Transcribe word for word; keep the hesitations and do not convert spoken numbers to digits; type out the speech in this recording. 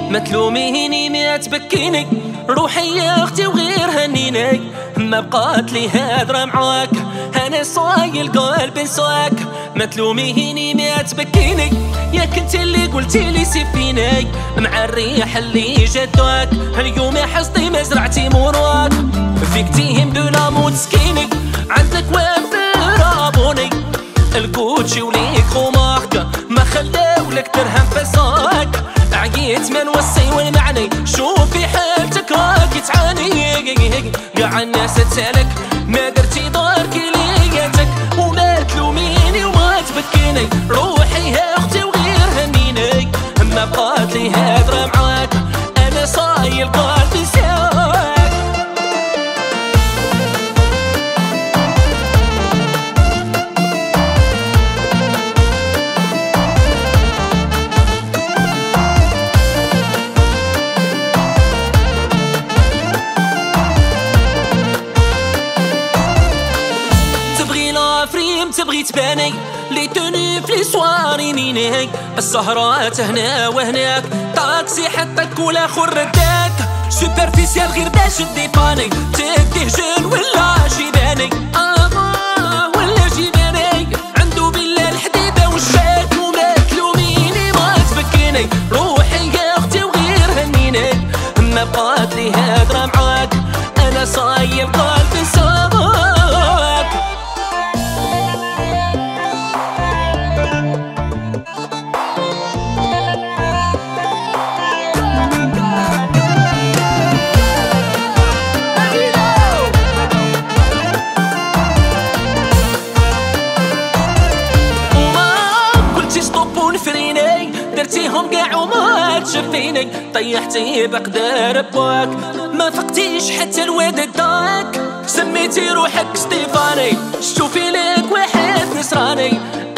ما تلوميني ما تبكيني، روحي يا اختي وغير هنيني. ما بقات لي هادرة معاك، انا صايل قلب نساك. ما تلوميني ما تبكيني، يا كنت اللي قلتي لي سيفيني مع الريح اللي جداك. اليوم يا حصتي ما زرعتي مراك، فيك تيهم بلا موت سكيني. عندك وقف رابوني الكوتشي وليك خمارك، ما خلاو لك درهم فساك. عقيت من وصي والمعني، شوفي حالتك راكي تعاني. قاع الناس تسالك ما درتي داركي لياتك. وما تلوميني وما تبكيني، روحي يا اختي وغير هنيني. ما بقات لي هادرة معاك، انا صايل قلبي ساك. تبغي تباني لي توني في لي سواري نيني. السهرات هنا وهناك، طاكسي حطك ولا خر رداك. سوبرفيسيال غير باش تديباني، تديه جن ولا جيباني. آه ولا جيباني، عندو بالله الحديدة والشاك. وما تلوميني ما تبكيني، روحي يا اختي وغير هنيني. ما بقات لي هادرة معاك، انا صايل قلبي ساك. درتيهم قاع وما تشفيني، طيحتي بقدر بواك. ما فقتيش حتى الواد داك، سميتي روحك ستيفاني. شوفي لك واحد نصراني،